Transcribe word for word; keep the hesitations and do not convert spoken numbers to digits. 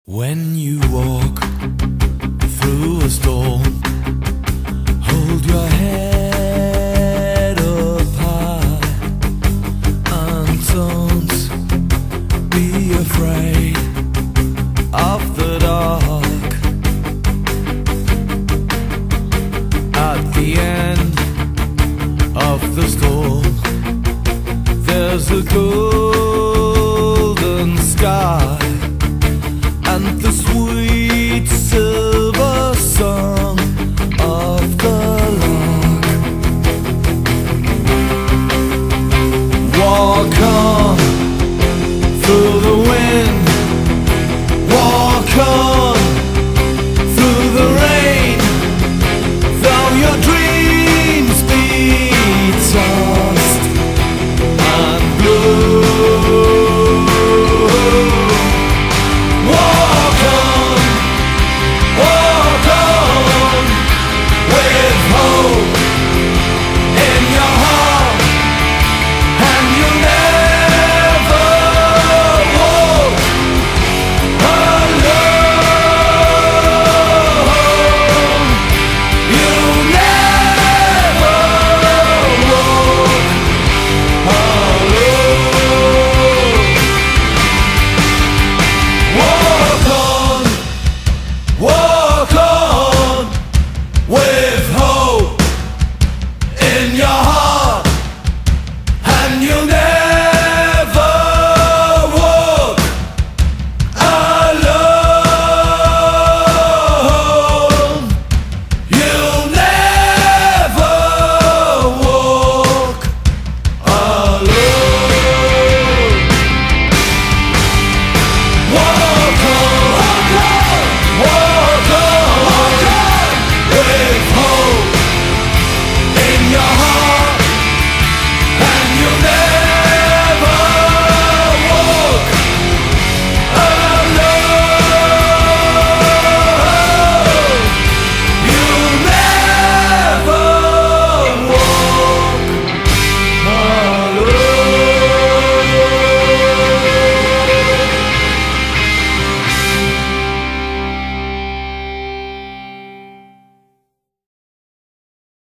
When you walk through a storm, hold your head up high and don't be afraid of the dark. At the end of the storm, there's a golden sky and the